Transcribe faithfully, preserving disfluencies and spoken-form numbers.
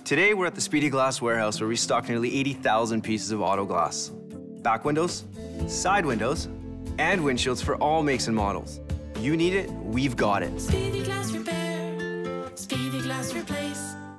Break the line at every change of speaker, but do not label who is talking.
Today, we're at the Speedy Glass warehouse where we stock nearly eighty thousand pieces of auto glass. Back windows, side windows, and windshields for all makes and models. You need it, we've got it.
Speedy Glass Repair, Speedy Glass Replace.